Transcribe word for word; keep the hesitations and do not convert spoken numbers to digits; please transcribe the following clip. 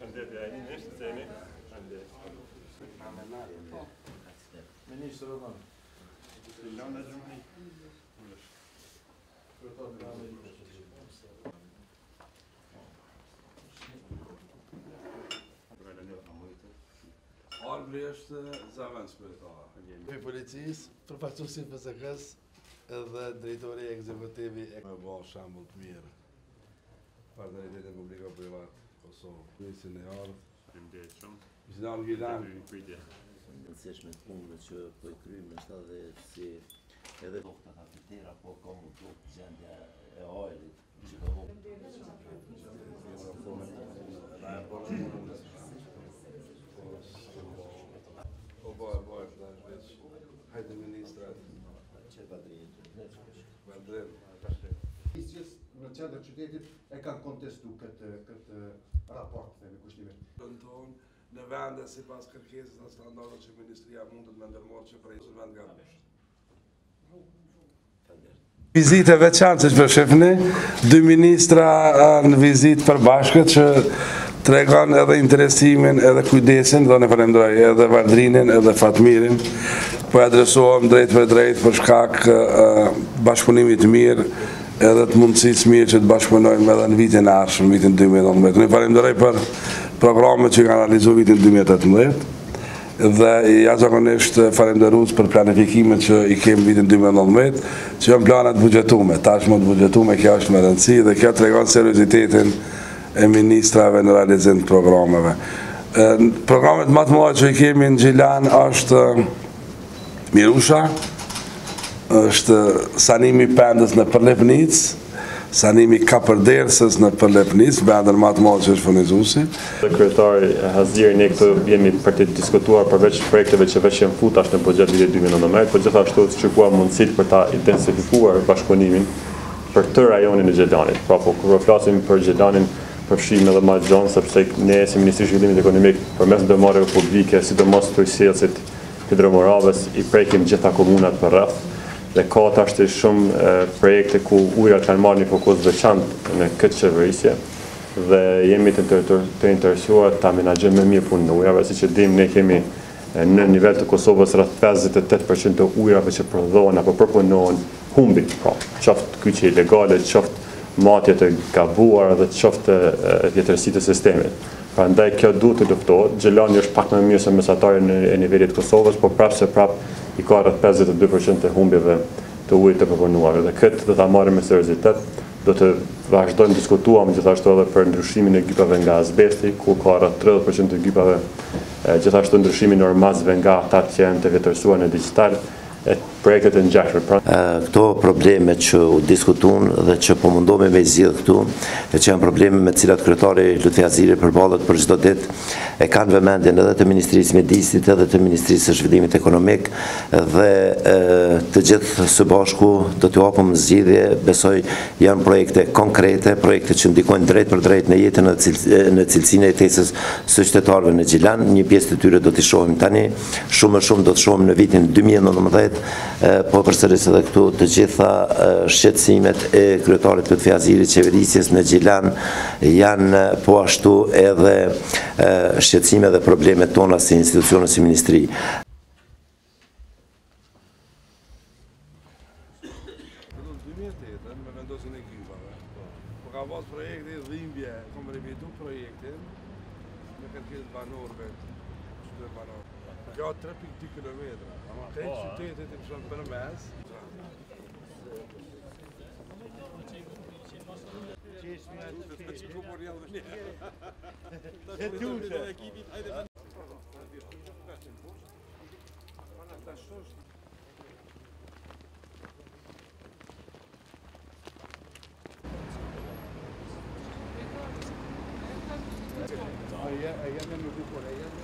Përshëndetje, a jeni në shtëceni? Ministro Roman. Landa Gjumani. Arbri është zavend shpirtare. Me policisë, përfaqësuesi i F S K-s edhe drejtori ekzekutivi e me bërë shembull të mirë. Partneritetin publiko-privat Kosovë. Polisin e ardhë. Faleminderit shumë. Gjinal Gilan. Rëndësishme të punëve që po i krymë në shta dhe si edhe dokta kafetera, po ka mu të gjendja e hajrit që ka mu. Po bëhe, bëhe, flash veç. Hajde ministrat. Që Valdrin. Valdrin. Në qendër qytetit e kanë kontestu këtë, këtë raport me kushtimin. Tonë në vende si pas kërkesës në standardet që Ministria mundet me ndërmorë që prej së vend nga bështë. Vizite veçantë që përshifni, dy ministra në vizitë përbashkët që tregon edhe interesimin edhe kujdesin, do në falenderoj edhe Valdrinin edhe Fatmirin, po adresohem drejt për drejt për shkak bashkëpunimit mirë edhe të mundësisë mirë që të bashkëpunojmë edhe në vitin e ardhshëm, vitin dy mijë e nëntëmbëdhjetë. Unë falenderoj për programet që kanë realizuar vitin dy mijë e tetëmbëdhjetë dhe jashtëzakonisht falenderues për planifikimet që i kemi vitin dy mijë e nëntëmbëdhjetë, që janë planet buxhetume, tashmë të buxhetume, kjo është me rëndësi dhe kjo tregon seriozitetin e ministrave në realizim të programeve. Programet më të mëdha që i kemi në Gjilan është Mirusha, është sanimi pendës në Përlepnicë, sanimi kapërdersës në Përlepnicë, bendën më të madhe që është furnizuesi. Kryetari Haziri, ne këtu jemi për të diskutuar përveç projekteve që veç janë futash në buxhet vitit dy mijë e nëntëmbëdhjetë, por gjithashtu të shikuar mundësitë për ta intensifikuar bashkëpunimin për të rajonin e Gjelanit. Pra po kur flasim për Gjelanin, përfshijmë edhe më gjanë, sepse ne si Ministri i Zhvillimit Ekonomik përmes ndërmarrjeve publike, sidomos të sjellësit hidromoravës, i prekim gjitha komunat për rreth. Dhe ka tash shumë projekte ku ujërat kanë marrë një fokus veçantë në këtë qeverisje dhe jemi të, të, të interesuar ta menaxhojmë më mirë punën e ujërave, siç e dimë ne kemi në nivel të Kosovës rreth pesëdhjetë e tetë përqind të ujërave që prodhohen apo përpunohen humbi, pra qoftë kyçe ilegale, qoftë matje të gabuara dhe qoftë vjetërsi të sistemit. Prandaj kjo duhet të luftohet. Gjelani është pak më mirë se mesatari në nivelit të Kosovës, por prapë se prapë i ka rreth pesëdhjetë e dy përqind të humbjeve të ujit të përpunuar. Dhe këtë do ta marrim me seriozitet, do të vazhdojmë diskutuam gjithashtu edhe për ndryshimin e gypave nga azbesti, ku ka rreth tridhjetë përqind të gypave, gjithashtu ndryshimin e ormazëve nga ata që janë të vjetërsuar në digital, e projektet e ngjashme. Këto probleme që u diskutuan dhe që po mundohemi me zgjidh këtu, e që janë probleme me të cilat kryetari Lutfi Haziri përballet për çdo ditë, e kanë vëmendjen edhe të Ministrisë së Mjedisit edhe të Ministrisë së Zhvillimit Ekonomik dhe e, të gjithë së bashku do t'ju japim zgjidhje. Besoj janë projekte konkrete, projekte që ndikojnë drejt për drejt në jetën në cilësinë e jetesës së qytetarëve në Gjilan. Një pjesë të tyre do t'i shohim tani, shumë më shumë do të shohim në vitin dy mijë e nëntëmbëdhjetë. Po përsëris edhe këtu të gjitha shqetësimet e kryetarit Lutfi Haziri, qeverisjes në Gjilan, janë po ashtu edhe shqetësime dhe problemet tona si institucione, si ministri. Po ka pas projekti dhimbje, kom revitu projektin me kërkesë banorëve, qytet banor. Kjo tre pikë dy kilometra. Krejt qytetit i pëshon për mes. Aia, aia, non mi dico lei.